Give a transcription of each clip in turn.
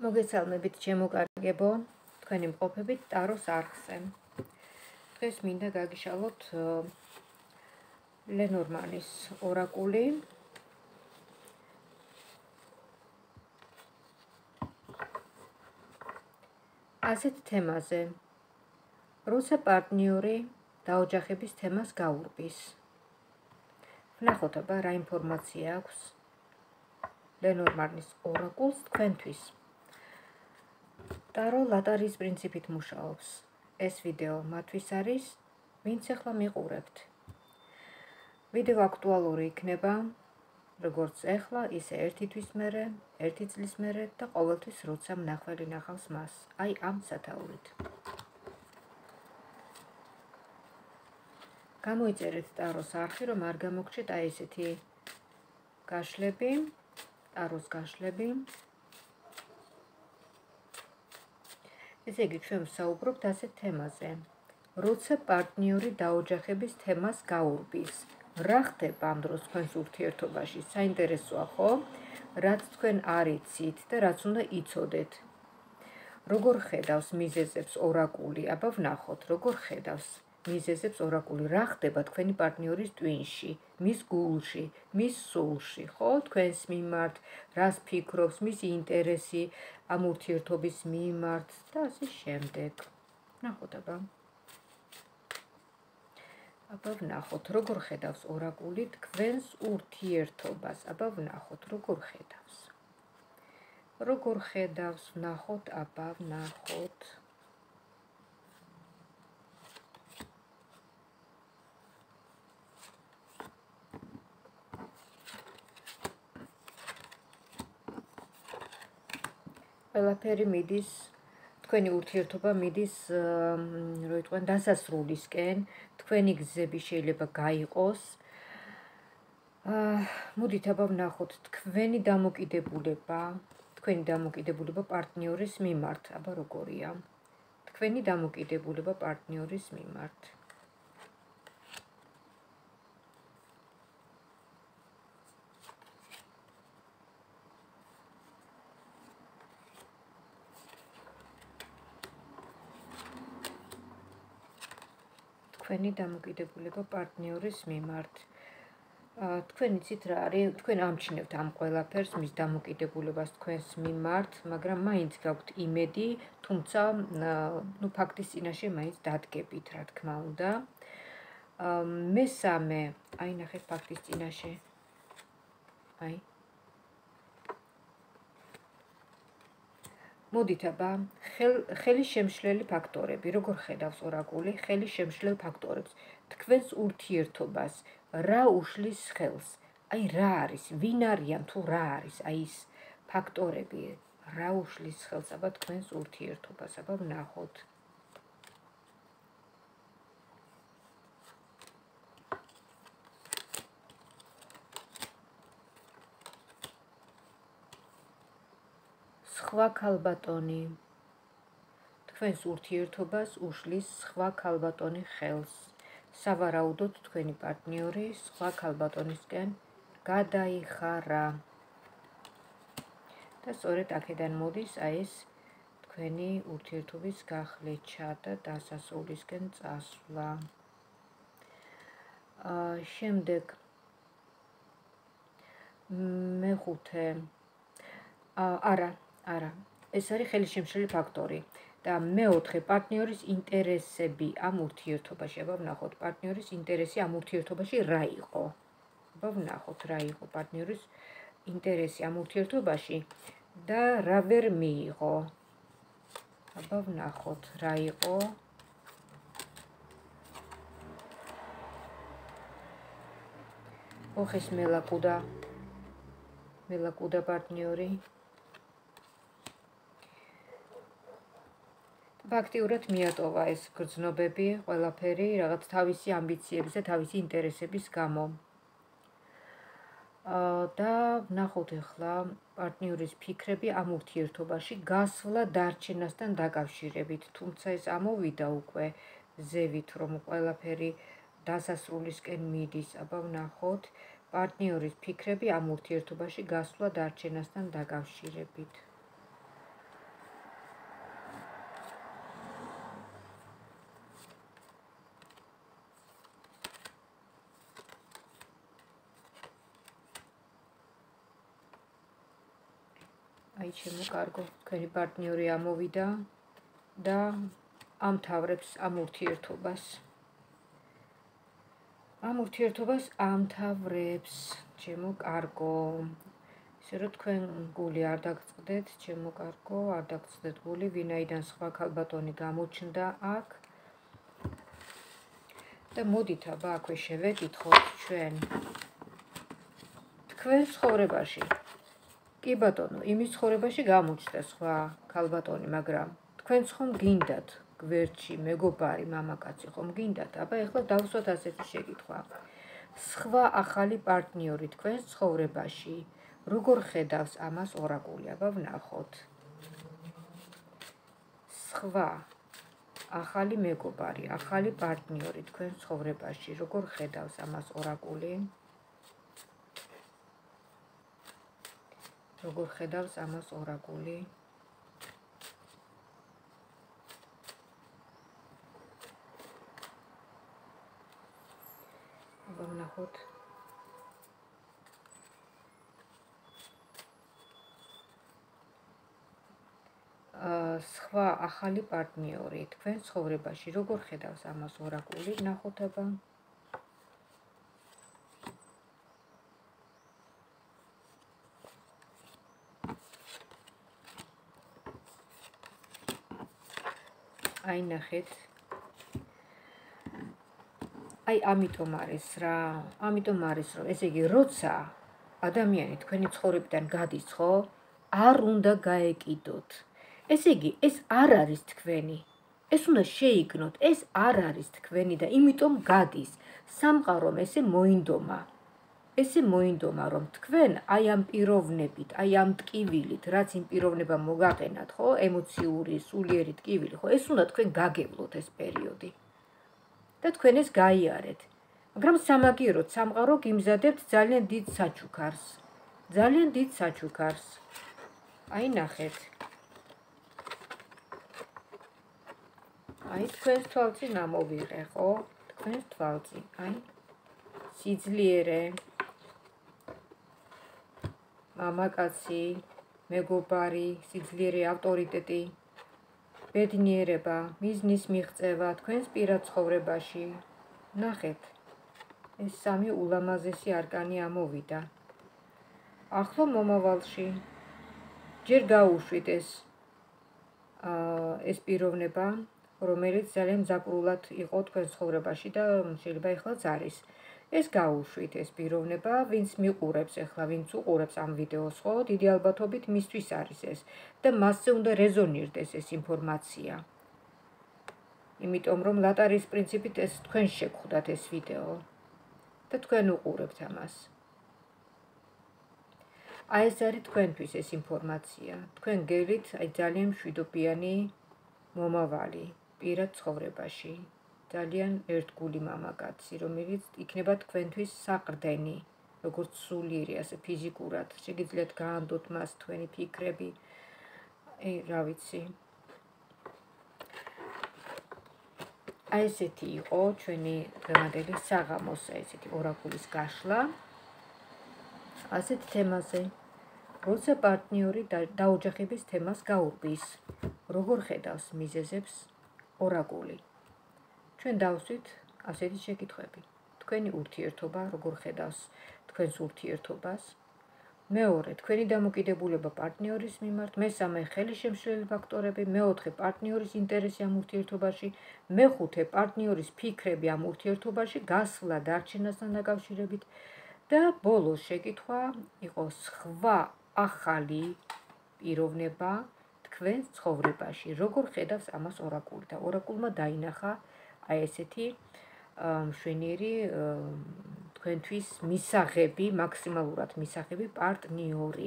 მოგესალმებით ჩემო კარგებო, თქვენი მყოფებით ტაროს არხზე. დღეს მინდა გაგიშალოთ ლენორმანის ორაკული. ასეთ თემაზე. როცა პარტნიორი დაოჯახების თემას გაურბის. ვნახოთ აბა რა ინფორმაცია აქვს ლენორმანის ორაკულს თქვენთვის. ტარო ლატარის პრინციპით მუშაობს. ეს ვიდეო მათთვის არის, ვინც ახლა მიყურებთ. ვიდეო აქტუალური იქნება, როგორც ახლა, ისე ერთი თვის მერე, ერთი წლის მერე და ყოველთვის როცა მნახველი ნახავს მას, აი ამ სათაურით. გამოიწერეთ ტაროს არხი, რომ არ გამოგჩეთ აი ესეთი გაშლები, ტაროს გაშლები. ესე იგი, ჩვენ ვსაუბრობთ ასეთ თემაზე. როცა პარტნიორი დაოჯახების თემას გაურბის. რა ხდება ამ დროს თქვენს ურთიერთობაში? საინტერესოა, ხო? რაც თქვენ არ იცით და რაც უნდა იცოდეთ. როგორ ხედავს მიზეზებს ორაკული? აბა ვნახოთ, როგორ ხედავს მიზეზებს ორაკული. რა ხდება თქვენი პარტნიორის ტვინში, მის გულში, მის სულში, ხო? თქვენს მიმართ, რას ფიქრობს, მისი ინტერესი ამ ურთიერთობის მიმართ და ასე შემდეგ. ვნახოთ აბა. ვნახოთ, როგორ ხედავს ორაკული თქვენს ურთიერთობას. აბა ვნახოთ, როგორ ხედავს. როგორ ხედავს, ვნახოთ, აბა ვნახოთ. ყველაფერი მიდის, თქვენი ურთიერთობა მიდის, რო იტყვიან, დასასრულისკენ, თქვენი გზები შეიძლება გაიყოს. მოდით აბა ვნახოთ თქვენი დამოკიდებულება პარტნიორის მიმართ. აბა როგორია? თქვენი დამოკიდებულება პარტნიორის მიმართ. თქვენი დამოკიდებულება პარტნიორის მიმართ. თქვენ იცით რა არის, თქვენ ამჩნევთ ამ ყველაფერს, მის დამოკიდებულებას თქვენს მიმართ, მაგრამ მაინც გაქვთ იმედი, თუმცა ფაქტის წინაშე მაინც დადგებით, რა თქმა უნდა. მესამე, აი ნახეთ ფაქტის წინაშე. აი. მოდით აბა, ხელისშემშლელი ფაქტორები, როგორ ხედავს ორაკული ხელისშემშლელ ფაქტორებს, თქვენს ურთიერთობას, რა უშლის ხელს, აი რა არის, ვინ არიან თუ რა არის, აი ის ფაქტორები, რა უშლის ხელს აბა თქვენს ურთიერთობას, აბა ვნახოთ. სხვა ქალბატონი. თქვენს ურთიერთობას უშლის სხვა ქალბატონი ხელს. სავარაუდოდ თქვენი პარტნიორი სხვა ქალბატონისკენ გადაიხარა. და სწორედ აქედან მოდის აი ეს თქვენი ურთიერთობის გახლეჩა და დასასრულისკენ წასვლა. შემდეგ მეხუთე. არა, ეს არის ხელისშემშლელი ფაქტორი. და მეოთხე, პარტნიორის ინტერესები ამ ურთიერთობაში. აბა ვნახოთ, პარტნიორის ინტერესი ამ ურთიერთობაში რა იყო. აბა ვნახოთ, რა იყო პარტნიორის ინტერესი ამ ურთიერთობაში და რა ვერ მიიღო. აბა ვნახოთ, რა იყო. ოხის მელაკუდა პარტნიორი. აქტიურად მიატოვა ეს გრძნობები, ყველაფერი, რაღაც თავისი ამბიციების და თავისი ინტერესების გამო. და ვნახოთ ახლა პარტნიორის ფიქრები ამ ურთიერთობაში გასვლა დარჩენასთან დაკავშირებით, თუმცა ეს ამოვიდა უკვე ზევით, რომ ყველაფერი დასასრულისკენ მიდის. აბა ვნახოთ პარტნიორის ფიქრები ამ ურთიერთობაში გასვლა დარჩენასთან დაკავშირებით. აი ჩემო კარგო, თქვენი პარტნიორი ამოვიდა და ამთავრებს ამ ურთიერთობას. ამ ურთიერთობას ამთავრებს, ჩემო კარგო. ისე რომ თქვენ გული არ დაგწყდეთ, ჩემო კარგო, არ დაგწყდეთ გული, ვინაიდან სხვა ქალბატონი გამოჩნდა აქ. და მოდით აბა აქვე შევეკითხოთ ჩვენ თქვენს ცხოვრებაში. კი ბატონო, იმის ცხოვრებაში გამოჩნდა სხვა ქალბატონი, მაგრამ თქვენც ხომ გინდათ გვერდში მეგობარი, მამაკაცი ხომ გინდათ? აბა ეხლა დავუსვათ ასეთი შეკითხვა. სხვა ახალი პარტნიორი თქვენს ცხოვრებაში, როგორ ხედავს ამას ორაკული? აბა ვნახოთ. სხვა ახალი მეგობარი, ახალი პარტნიორი თქვენს ცხოვრებაში, როგორ ხედავს ამას ორაკული? როგორ ხედავს ამას ორაკული? აბა ვნახოთ. სხვა ახალი პარტნიორი თქვენს ცხოვრებაში, როგორ ხედავს ამას ორაკული? ვნახოთ აბა. აი ნახეთ. აი ამიტომ არის რა, ამიტომ არის რომ ესე იგი როცა ადამიანი თქვენი ცხოვრებიდან გადის, ხო? არ უნდა გაეკიდოთ. ესე იგი ეს არ არის თქვენი. ეს უნდა შეიგნოთ, ეს არ არის თქვენი და იმიტომ გადის. სამყარომ ესე მოინდომა. ესე მოინდომა რომ თქვენ აი ამ პიროვნებით, აი ამ ტკივილით, რაც იმ პიროვნებამ მოგაყენათ, ხო? ემოციური, სულიერი ტკივილი, ხო? ეს უნდა თქვენ გაგევლოთ ეს პერიოდი. და თქვენ ეს გაიარეთ. მაგრამ სამაგიეროდ სამყარო გიმზადებთ ძალიან დიდ საჩუქარს. ძალიან დიდ საჩუქარს. აი ნახეთ. აი თქვენს თვალწინ ამოვიღე, ხო? თქვენს თვალწინ. აი სიძლიერე, მამაკაცი, მეგობარი, სიძლიერე, ავტორიტეტი, ბედნიერება, მიზნის მიღწევა თქვენს პირად ცხოვრებაში. ნახეთ. ეს სამი ულამაზესი არკანი ამოვიდა. ახლო მომავალში ჯერ გაუშვით ეს პიროვნება, რომელიც ძალიან მზაკრულად იყო თქვენ ცხოვრებაში და შეიძლება ეხლაც არის. ეს გაუშვით ეს პიროვნება, ვინც მიყურებს ეხლა, ვინც უყურებს ამ ვიდეოს, ხო? დიდი ალბათობით მისთვის არის ეს და მასზე უნდა რეზონირდეს ეს ინფორმაცია. იმიტომ რომ ლატარიის პრინციპით ეს თქვენ შეგხვდათ ეს ვიდეო და თქვენ უყურებთ ამას. აი ეს არის თქვენთვის ეს ინფორმაცია. თქვენ გელით აი ძალიან მშვიდობიანი მომავალი პირად ცხოვრებაში. ძალიან ერთგული მამაკაცი, რომელიც იქნება თქვენთვის საყრდენი, როგორც სულიერი, ასე ფიზიკურად. შეგიძლიათ გაანდოთ მას თქვენი ფიქრები. რა ვიცი. აი ესეთი იყო ჩვენი დღევანდელი საღამოს, ესეთი ორაკულის გაშლა. ასეთ თემაზე. როცა პარტნიორი დაოჯახების თემას გაურბის, როგორ ხედავს მიზეზებს ორაკული? ჩვენ დავსვით ასეთი შეკითხვები. თქვენი ურთიერთობა როგორ ხედავს თქვენს ურთიერთობას? მეორე, თქვენი დამოკიდებულება პარტნიორის მიმართ, მესამე, ხელისშემშლელი ფაქტორები, მეოთხე, პარტნიორის ინტერესი ამ ურთიერთობაში, მეხუთე, პარტნიორის ფიქრები ამ ურთიერთობაში, გასვლა დარჩენასთან დაკავშირებით და ბოლოს შეკითხვა იყო სხვა ახალი პიროვნება თქვენს ცხოვრებაში, როგორ ხედავს ამას ორაკული და ორაკულმა დაინახა აი ესეთი მშვენიერი თქვენთვის მისაღები, მაქსიმალურად მისაღები პარტნიორი.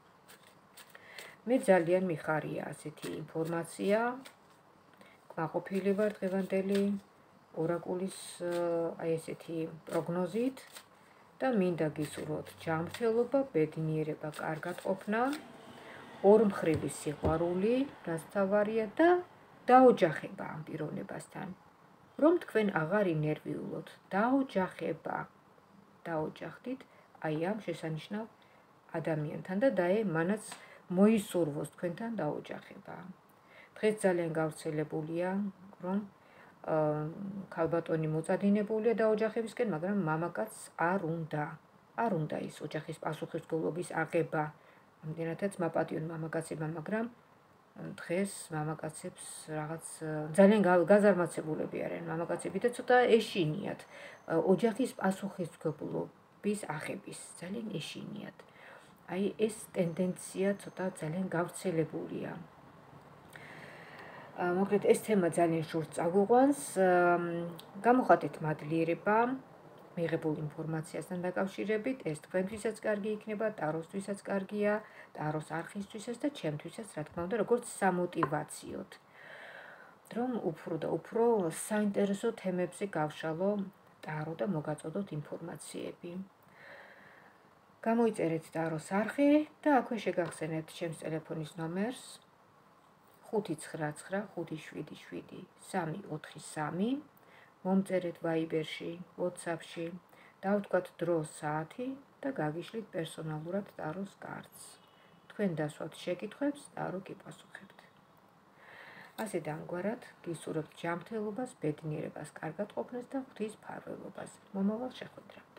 მე ძალიან მიხარია ასეთი ინფორმაცია. კმაყოფილი ვარ დღევანდელი ორაკულის აი ესეთი პროგნოზით და მინდა გისურვოთ ჯანმრთელობა, ბედნიერება, კარგად ყოფნა, ორმხრივი სიყვარული, რაც თავარია და დაოჯახება ამ პიროვნებასთან. რომ თქვენ აღარ ინერვიულოთ, დაოჯახება. დაოჯახდით აი ამ შესანიშნავ ადამიანთან და მანაც მოისურვოს თქვენთან დაოჯახება. დღეს ძალიან გავრცელებულია, რომ ქალბატონი მოწადინებულია დაოჯახებისკენ, მაგრამ მამაკაცს არ უნდა ის ოჯახის პასუხისმგებლობის აღება. ამდენადაც მაპატიონ მამაკაცებმა, მაგრამ დღეს მამაკაცებს რაღაც ძალიან გაზარმაცებულები არიან მამაკაცები და ცოტა ეშინიათ ოჯახის პასუხისმგებლობის აღების, ძალიან ეშინიათ. აი ეს ტენდენცია ცოტა ძალიან გავრცელებულია. მოკლედ ეს თემა ძალიან შორს წაგვიყვანს. გამოხატეთ მადლიერება მიღებულ ინფორმაციასთან დაკავშირებით. ეს თქვენთვისაც კარგი იქნება, ტაროსთვისაც კარგია, ტაროს არხისთვისაც და ჩემთვისაც, რა თქმა უნდა, როგორც სამოტივაციოდ. რომ უფრო და უფრო საინტერესო თემებზე გავშალო ტარო და მოგაწოდოთ ინფორმაციები. გამოიწერეთ ტაროს არხი და აქვე შეგახსენეთ ჩემს ტელეფონის ნომერს 599577343. მომწერეთ ვაიბერში, ვატსაპში, დავთქვათ დრო, საათი და გაგიშლით პერსონალურად ტაროს კარტს. თქვენ დასვათ შეკითხვებს, ტარო გიპასუხებთ. ასე და ამგვარად გისურვებთ ჯანმრთელობას, ბედნიერებას, კარგად ყოფნას და ღვთის მფარველობას. მომავალ შეხვედრამდე.